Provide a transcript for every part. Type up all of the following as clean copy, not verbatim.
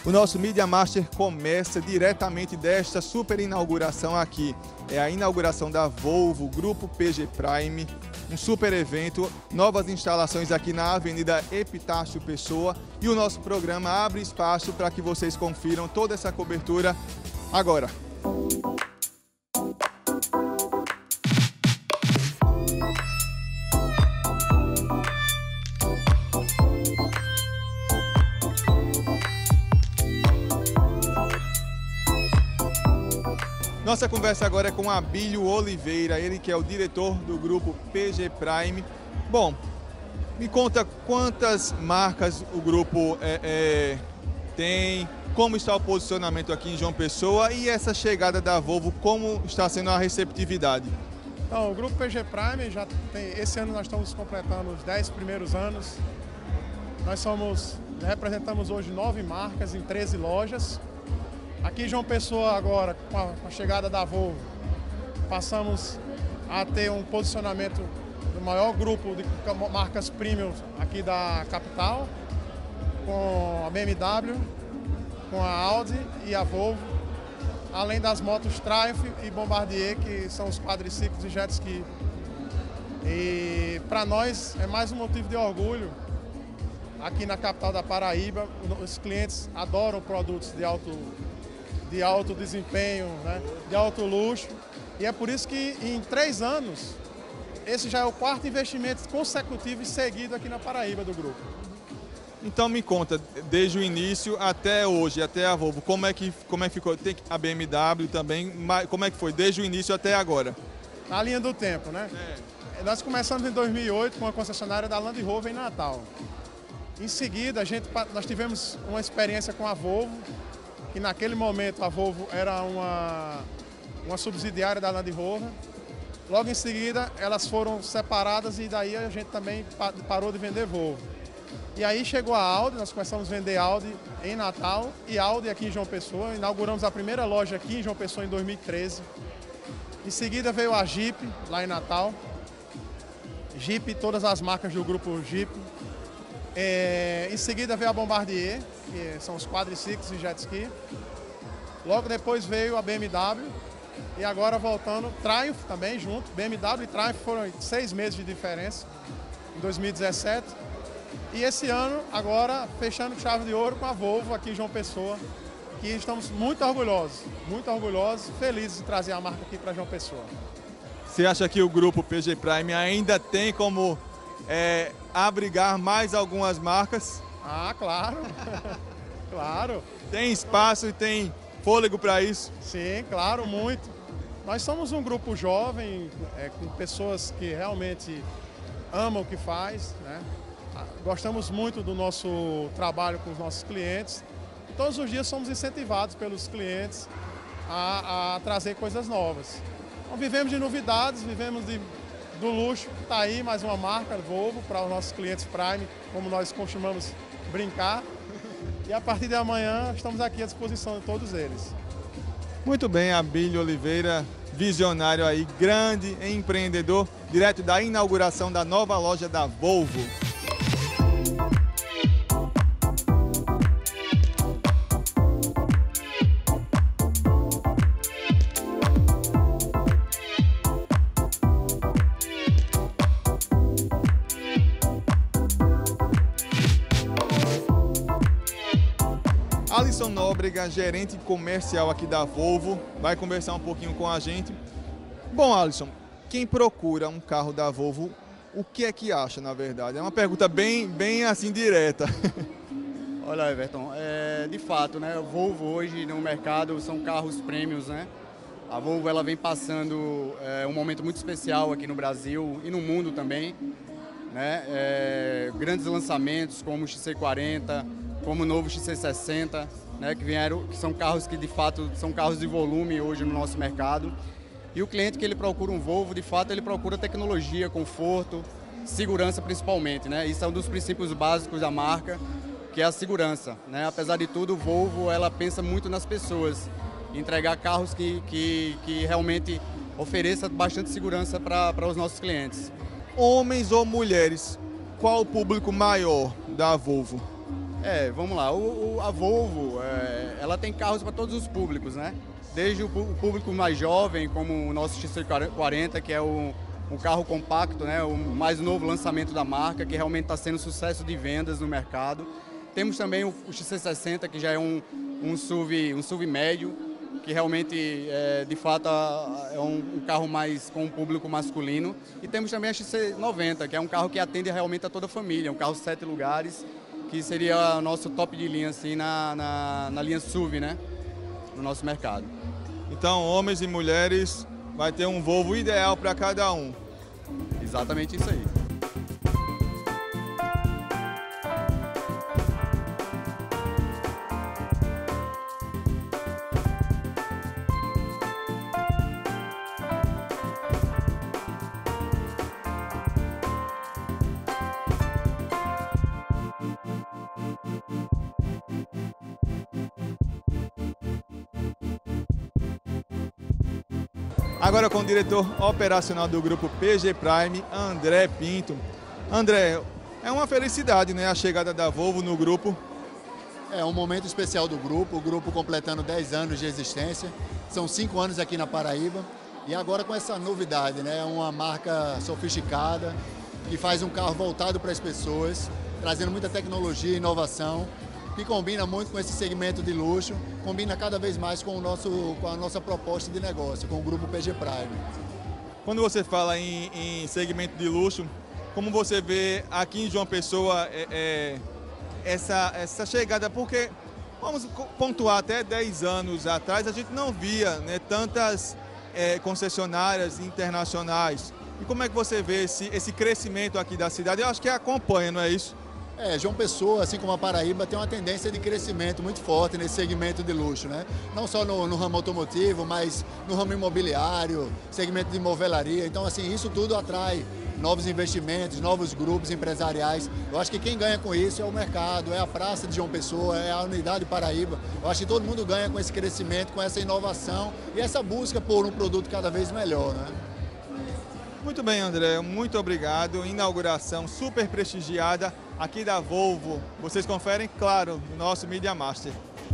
O nosso Media Master começa diretamente desta super inauguração aqui. É a inauguração da Volvo, Grupo PG Prime, um super evento, novas instalações aqui na Avenida Epitácio Pessoa. E o nosso programa abre espaço para que vocês confiram toda essa cobertura agora. Nossa conversa agora é com Abílio Oliveira, ele que é o diretor do grupo PG Prime. Bom, me conta quantas marcas o grupo tem, como está o posicionamento aqui em João Pessoa e essa chegada da Volvo, como está sendo a receptividade? Então, o grupo PG Prime já tem, esse ano nós estamos completando os 10 primeiros anos. Nós representamos hoje 9 marcas em 13 lojas. Aqui em João Pessoa agora, com a chegada da Volvo, passamos a ter um posicionamento do maior grupo de marcas premium aqui da capital, com a BMW, com a Audi e a Volvo, além das motos Triumph e Bombardier, que são os quadriciclos e jet ski. E para nós é mais um motivo de orgulho. Aqui na capital da Paraíba, os clientes adoram produtos de alto desempenho, né? De alto luxo. E é por isso que em 3 anos, esse já é o 4º investimento consecutivo e seguido aqui na Paraíba do grupo. Então me conta, desde o início até hoje, até a Volvo, como é que ficou? Tem a BMW também, como é que foi desde o início até agora? Na linha do tempo, né? Nós começamos em 2008 com a concessionária da Land Rover em Natal. Em seguida, nós tivemos uma experiência com a Volvo, que naquele momento a Volvo era uma subsidiária da Land Rover. Logo em seguida, elas foram separadas e daí a gente também parou de vender Volvo. E aí chegou a Audi, nós começamos a vender Audi em Natal e Audi aqui em João Pessoa. Inauguramos a primeira loja aqui em João Pessoa em 2013. Em seguida veio a Jeep, lá em Natal. Jeep, todas as marcas do grupo Jeep. Em seguida veio a Bombardier, que são os quadriciclos e jet ski. Logo depois veio a BMW e agora voltando, Triumph também junto. BMW e Triumph foram 6 meses de diferença, em 2017. E esse ano, agora, fechando chave de ouro com a Volvo aqui em João Pessoa, que estamos muito orgulhosos, felizes de trazer a marca aqui para João Pessoa. Você acha que o grupo PG Prime ainda tem como abrigar mais algumas marcas? Ah, claro, claro. Tem espaço e tem fôlego para isso? Sim, claro, muito. Nós somos um grupo jovem, com pessoas que realmente amam o que faz, né? Gostamos muito do nosso trabalho com os nossos clientes. E todos os dias somos incentivados pelos clientes a trazer coisas novas. Então, vivemos de novidades, vivemos do luxo. Está aí mais uma marca, Volvo, para os nossos clientes Prime, como nós costumamos brincar. E a partir de amanhã estamos aqui à disposição de todos eles. Muito bem, Abílio Oliveira, visionário aí, grande empreendedor, direto da inauguração da nova loja da Volvo. Alisson Nóbrega, gerente comercial aqui da Volvo, vai conversar um pouquinho com a gente. Bom, Alisson, quem procura um carro da Volvo, o que é que acha, na verdade? É uma pergunta bem assim, direta. Olha, Everton, de fato, né, a Volvo hoje no mercado são carros premiums, né? A Volvo ela vem passando um momento muito especial aqui no Brasil e no mundo também, né? Grandes lançamentos como o XC40, como o novo XC60, né, que são carros que de fato são carros de volume hoje no nosso mercado. E o cliente que ele procura um Volvo, de fato ele procura tecnologia, conforto, segurança principalmente, né? Isso é um dos princípios básicos da marca, que é a segurança, né? Apesar de tudo, o Volvo ela pensa muito nas pessoas, entregar carros que realmente ofereça bastante segurança para os nossos clientes. Homens ou mulheres, qual o público maior da Volvo? Vamos lá, a Volvo, ela tem carros para todos os públicos, né? Desde o público mais jovem, como o nosso XC40, que é um carro compacto, né? O mais novo lançamento da marca, que realmente está sendo sucesso de vendas no mercado. Temos também o XC60, que já é um SUV médio, que realmente, de fato, é um carro mais com um público masculino. E temos também a XC90, que é um carro que atende realmente a toda a família, um carro 7 lugares, que seria o nosso top de linha assim, na linha SUV, né? No nosso mercado. Então, homens e mulheres, vai ter um Volvo ideal para cada um. Exatamente isso aí. Agora com o diretor operacional do grupo PG Prime, André Pinto. André, é uma felicidade, né, a chegada da Volvo no grupo. É um momento especial do grupo, o grupo completando 10 anos de existência. São 5 anos aqui na Paraíba e agora com essa novidade, né, uma marca sofisticada que faz um carro voltado para as pessoas, trazendo muita tecnologia e inovação, que combina muito com esse segmento de luxo, combina cada vez mais com a nossa proposta de negócio, com o grupo PG Prime. Quando você fala em segmento de luxo, como você vê aqui em João Pessoa essa chegada? Porque, vamos pontuar, até 10 anos atrás a gente não via, né, tantas concessionárias internacionais. E como é que você vê esse crescimento aqui da cidade? Eu acho que acompanha, não é isso? João Pessoa, assim como a Paraíba, tem uma tendência de crescimento muito forte nesse segmento de luxo, né? Não só no ramo automotivo, mas no ramo imobiliário, segmento de movelaria. Então, assim, isso tudo atrai novos investimentos, novos grupos empresariais. Eu acho que quem ganha com isso é o mercado, é a Praça de João Pessoa, é a Unidade Paraíba. Eu acho que todo mundo ganha com esse crescimento, com essa inovação e essa busca por um produto cada vez melhor, né? Muito bem, André, muito obrigado. Inauguração super prestigiada aqui da Volvo. Vocês conferem, claro, no nosso Media Master.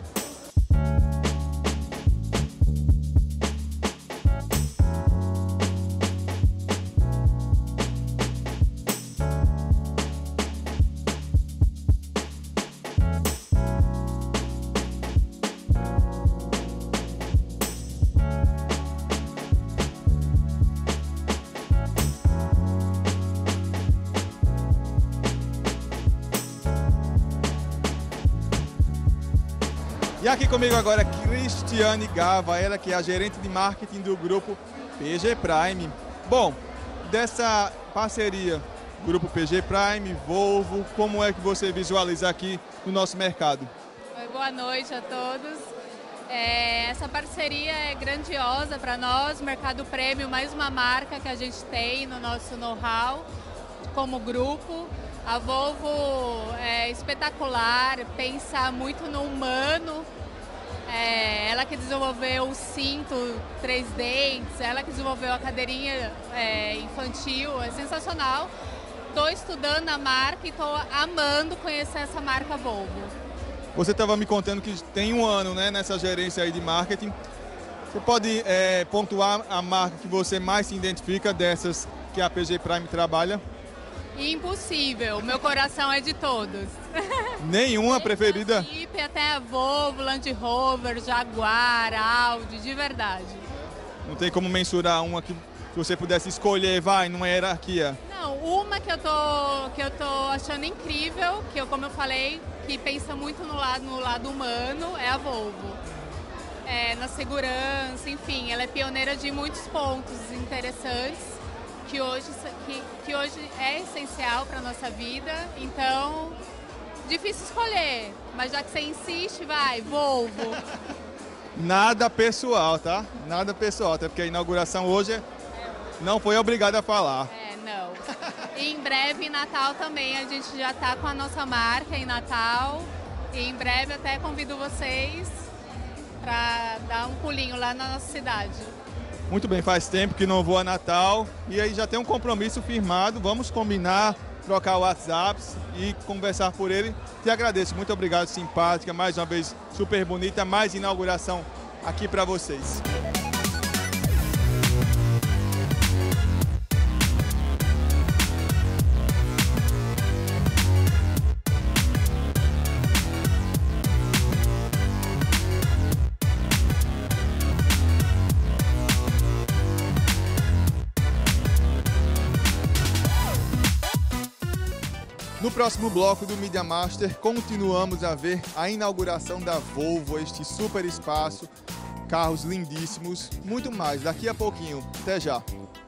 E aqui comigo agora Cristiane Gava, ela que é a gerente de marketing do grupo PG Prime. Bom, dessa parceria grupo PG Prime, Volvo, como é que você visualiza aqui no nosso mercado? Oi, boa noite a todos. Essa parceria é grandiosa para nós, Mercado Premium, mais uma marca que a gente tem no nosso know-how como grupo. A Volvo é espetacular, pensa muito no humano. Ela que desenvolveu o cinto 3 dentes, ela que desenvolveu a cadeirinha infantil, é sensacional. Estou estudando a marca e estou amando conhecer essa marca Volvo. Você estava me contando que tem um ano, né, nessa gerência aí de marketing. Você pode pontuar a marca que você mais se identifica dessas que a PG Prime trabalha? Impossível, meu coração é de todos. Nenhuma preferida? Jeep, até a Volvo, Land Rover, Jaguar, Audi, de verdade. Não tem como mensurar uma que você pudesse escolher, vai, numa hierarquia? Não, uma que eu tô achando incrível, que como eu falei, que pensa muito no lado humano, é a Volvo. Na segurança, enfim, ela é pioneira de muitos pontos interessantes. Que hoje é essencial para a nossa vida, então, difícil escolher, mas já que você insiste, vai, Volvo. Nada pessoal, tá? Nada pessoal, até porque a inauguração hoje não foi obrigada a falar. Não. E em breve, em Natal também, a gente já está com a nossa marca em Natal, e em breve até convido vocês para dar um pulinho lá na nossa cidade. Muito bem, faz tempo que não vou a Natal e aí já tem um compromisso firmado, vamos combinar trocar WhatsApps e conversar por ele. Te agradeço, muito obrigado, simpática, mais uma vez super bonita, mais inauguração aqui para vocês. No próximo bloco do Media Master, continuamos a ver a inauguração da Volvo, este super espaço, carros lindíssimos, muito mais daqui a pouquinho. Até já!